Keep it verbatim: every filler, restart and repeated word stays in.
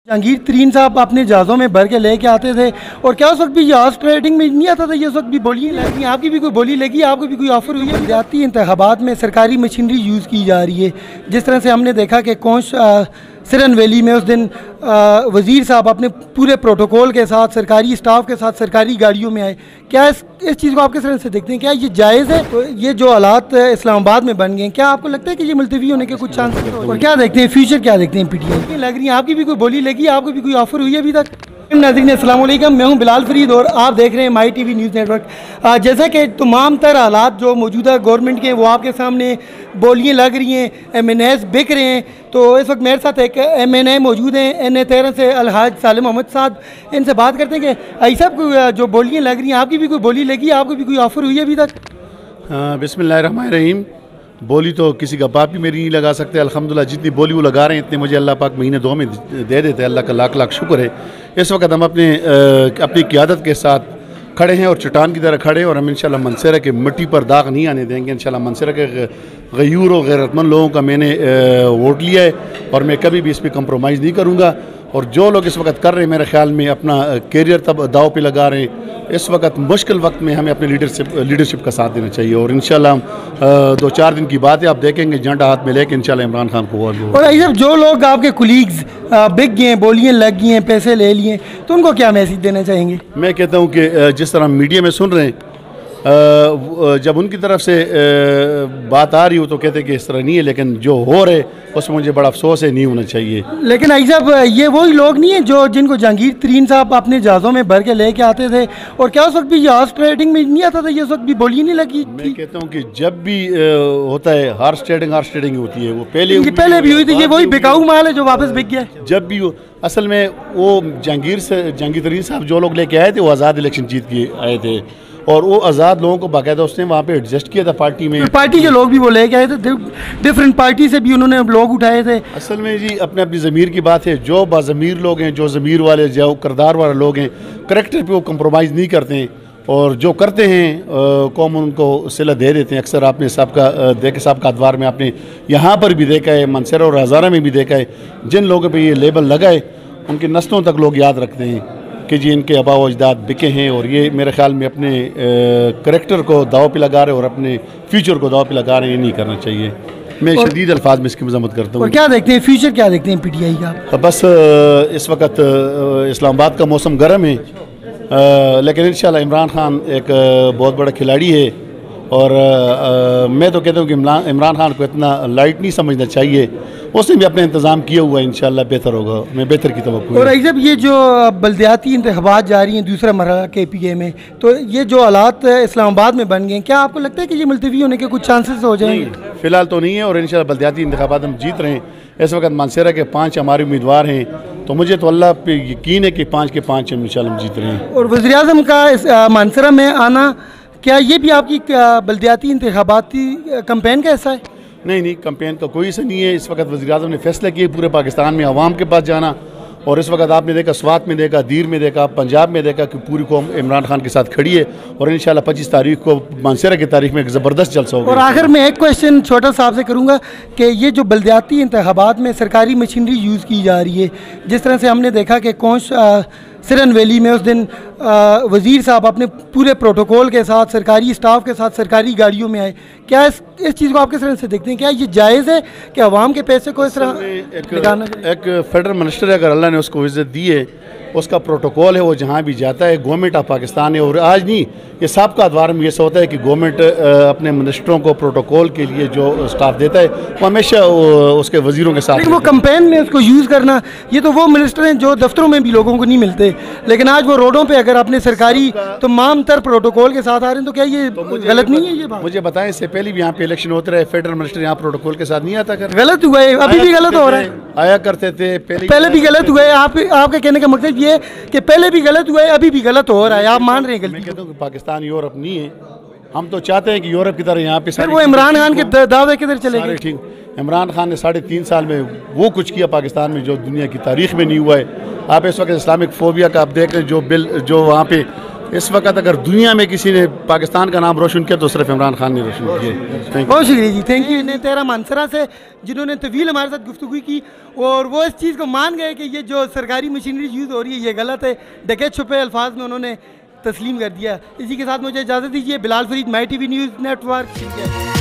जहांगीर तरीन साहब अपने जहाज़ों में भर के लेके आते थे और क्या उस वक्त भी जहाज ट्रेडिंग में नहीं आता था, ये उस वक्त भी बोली लगी, आपकी भी कोई बोली लगी, आपको भी कोई ऑफर हुई है? जाती इंतखाबात में सरकारी मशीनरी यूज़ की जा रही है, जिस तरह से हमने देखा कि कौश सिरन वैली में उस दिन वज़ीर साहब अपने पूरे प्रोटोकॉल के साथ सरकारी स्टाफ के साथ सरकारी गाड़ियों में आए। क्या इस इस चीज़ को आप किस तरह से देखते हैं? क्या ये जायज़ है? तो ये जो हालात इस्लामाबाद में बन गए हैं, क्या आपको लगता है कि ये मुलतवी होने के कुछ चांस हैं? और क्या देखते हैं फ्यूचर, क्या देखते हैं पीटीआई लग रही है? आपकी भी कोई बोली लगी, आपको भी कोई ऑफर हुई है अभी तक? नाज़रीन अस्सलाम वालेकुम, मैं हूं बिलाल फरीद और आप देख रहे हैं माई टीवी न्यूज़ नेटवर्क। जैसा कि तमाम तर हालात जो मौजूदा गवर्नमेंट के वो आपके सामने बोलियाँ लग रही हैं, एम एन एस बिक रहे हैं, तो इस वक्त मेरे साथ एक एम एन ए मौजूद हैं एन ए तेरह से अलहाज सालिम मोहम्मद साहब। इनसे बात करते हैं कि आई साहब को जो बोलियाँ लग रही हैं, आपकी भी कोई बोली लगी, आपको भी कोई ऑफर हुई है अभी तक? बिस्मिल्लाहिर्रहमानिर्रहीम। बोली तो किसी का बाप भी मेरी नहीं लगा सकते। अल्हम्दुलिल्लाह जितनी बोली वो लगा रहे हैं इतने मुझे अल्लाह पाक महीने दो में दे देते हैं। अल्लाह का लाख लाख शुक्र है। इस वक्त हम अपने अपनी क़ियादत के साथ खड़े हैं और चट्टान की तरह खड़े हैं और हम इंशाल्लाह मनसेरा के मिट्टी पर दाग नहीं आने देंगे। इंशाल्लाह मनसेरा के गयूर और गैरतमंद लोगों का मैंने वोट लिया है और मैं कभी भी इस पर कंप्रोमाइज़ नहीं करूँगा। और जो लोग इस वक्त कर रहे हैं मेरे ख्याल में अपना कैरियर तब दाव पे लगा रहे हैं, इस वक्त मुश्किल वक्त में हमें अपने लीडरशिप लीडरशिप का साथ देना चाहिए। और इंशाल्लाह दो चार दिन की बात है, आप देखेंगे झंडा हाथ में लेके इंशाल्लाह इमरान खान को। और ऐसे जो लोग आपके कुलीग्स बिक गए हैं, बोलियाँ लग गई हैं, पैसे ले लिए, तो उनको क्या मैसेज देना चाहेंगे? मैं कहता हूँ कि जिस तरह मीडिया में सुन रहे हैं, जब उनकी तरफ से बात आ रही हो तो कहते हैं कि इस तरह नहीं है, लेकिन जो हो रहे उसमें मुझे बड़ा अफसोस है, नहीं होना चाहिए। लेकिन आई साहब ये वही लोग नहीं है जो जिनको जहांगीर तरीन साहब अपने जहाज़ों में भर के लेके आते थे और क्या उस वक्त भी जहाज ट्रेडिंग में नहीं आता था, ये उस वक्त भी बोली नहीं लगी? मैं कहता हूँ कि जब भी होता है हॉर्स ट्रेडिंग हॉर्स ट्रेडिंग होती है, वो पहले पहले भी हुई थी। ये वही बिकाऊ माल है जो वापस बिक गया। जब भी वो असल में वो जहांगीर से जहांगीर तरीन साहब जो लोग लेके आए थे वो आज़ाद इलेक्शन जीत के आए थे और वो आज़ाद लोगों को बाकायदा उसने वहाँ पे एडजस्ट किया था पार्टी में। पार्टी के लोग भी वो लेके आए थे, डिफरेंट पार्टी से भी उन्होंने लोग उठाए थे। असल में जी अपने अपनी ज़मीर की बात है। जो बाज़मीर लोग हैं, जो ज़मीर वाले, जो किरदार वाले लोग हैं, करैक्टर पे वो कंप्रोमाइज़ नहीं करते हैं और जो करते हैं कौम उनको सिला दे देते हैं। अक्सर आपने सबका देखे सबका अदवार में आपने यहाँ पर भी देखा है, मनसेरा और हज़ारा में भी देखा है, जिन लोगों पर ये लेबल लगा है उनकी नस्लों तक लोग याद रखते हैं कि जी इनके आबा व अजदाद बिके हैं। और ये मेरे ख्याल में अपने करैक्टर को दाव पे लगा रहे हैं और अपने फ्यूचर को दाव पे लगा रहे हैं। ये नहीं करना चाहिए। मैं शदीद अल्फाज में इसकी मजम्मत करता हूँ। और क्या देखते हैं फ्यूचर, क्या देखते हैं पीटीआई का? बस इस वक्त इस्लामाबाद का मौसम गर्म है, लेकिन इंशाल्लाह इमरान खान एक बहुत बड़ा खिलाड़ी है और आ, मैं तो कहता हूँ कि इमरान खान को इतना लाइट नहीं समझना चाहिए। उसने भी अपने इंतज़ाम किया हुआ है, इंशाल्लाह बेहतर होगा। मैं बेहतर की तवक्कुल है। और जब ये जो बल्दियाती इंतखाबात जारी हैं दूसरा मरहला के पी ए में, तो ये जो हालात इस्लामाबाद में बन गए हैं, क्या आपको लगता है कि ये मुलतवी होने के कुछ चांसेस हो जाएंगे? फ़िलहाल तो नहीं है और इंशाल्लाह बल्दियाती इंतखाबात हम जीत रहे हैं। इस वक्त मनसेरा के पाँच हमारे उम्मीदवार हैं, तो मुझे तो अल्लाह पे यकीन है कि पाँच के पाँच हम इंशाल्लाह हम जीत रहे हैं। और वज़ीर आज़म का मनसेरा में आना, क्या ये भी आपकी बल्दियाती इंतखाबाती कैंपेन का हिस्सा है? नहीं नहीं, कैंपेन का कोई हिस्सा नहीं है। इस वक्त वज़ीर आज़म ने फैसला किया पूरे पाकिस्तान में आवाम के पास जाना और इस वक्त आपने देखा स्वात में देखा, दीर में देखा, पंजाब में देखा कि पूरी कौम इमरान खान के साथ खड़ी है और इंशाल्लाह पच्चीस तारीख को मनसेरा की तारीख में एक ज़बरदस्त जलसा होगा। और आखिर में एक क्वेश्चन छोटा सा आपसे करूँगा कि ये जो बल्दियाती इंतखाबात में सरकारी मशीनरी यूज़ की जा रही है, जिस तरह से हमने देखा कि कौश सिरन वैली में उस दिन वज़ीर साहब अपने पूरे प्रोटोकॉल के साथ सरकारी स्टाफ के साथ सरकारी गाड़ियों में आए, क्या इस इस चीज़ को आप किस तरह से देखते हैं? क्या ये जायज़ है कि आवाम के पैसे को इस तरह एक, एक फेडरल मिनिस्टर है, अगर अल्लाह ने उसको इज़्ज़त दी है, उसका प्रोटोकॉल है, वो जहाँ भी जाता है गवर्नमेंट ऑफ पाकिस्तान है। और आज नहीं, ये सबका अदवार में ऐसा होता है कि गवर्नमेंट अपने मिनिस्टरों को प्रोटोकॉल के लिए जो स्टाफ देता है वो हमेशा उसके वजीरों के साथ। लेकिन वो कैंपेन में उसको यूज़ करना, ये तो वो मिनिस्टर हैं जो दफ्तरों में भी लोगों को नहीं मिलते, लेकिन आज वो रोडों पर अगर अपने सरकारी तमाम तर प्रोटोकॉल के साथ आ रहे हैं, तो क्या ये तो गलत नहीं है? ये बात मुझे बताएं, इससे पहले भी यहाँ पे इलेक्शन होते रहे, फेडरल मिनिस्टर यहाँ प्रोटोकॉल के साथ नहीं आता कर। गलत हुआ है, अभी भी गलत हो रहा है। आया करते थे पहले पहले भी गलत हुआ है। आप आपके कहने का मकसद ये कि पहले भी गलत हुआ है, अभी भी गलत हो रहा है, आप मान रहे हैं? मैं कहता हूँ कि पाकिस्तान यूरोप नहीं है। हम तो चाहते हैं कि यूरोप की तरह यहाँ पे फिर वो इमरान खान के दावे किधर चले गए? ठीक, इमरान खान ने साढ़े तीन साल में वो कुछ किया पाकिस्तान में जो दुनिया की तारीख में नहीं हुआ है। आप इस वक्त इस्लामिक फोबिया का आप देख रहे हैं, जो बिल जो वहाँ पे इस वक्त अगर दुनिया में किसी ने पाकिस्तान का नाम रोशन किया तो सिर्फ इमरान खान ने रोशन किया। Thank you. बहुत शुक्रिया जी, थैंक यू। ने तेरा मानसरा से जिन्होंने तवील हमारे साथ गुफ्तगू की और वो इस चीज़ को मान गए कि ये जो सरकारी मशीनरी यूज़ हो रही है ये गलत है। डके छुपे अल्फाज में उन्होंने तस्लीम कर दिया। इसी के साथ मुझे इजाज़त दीजिए। Bilal Farid, my T V news network.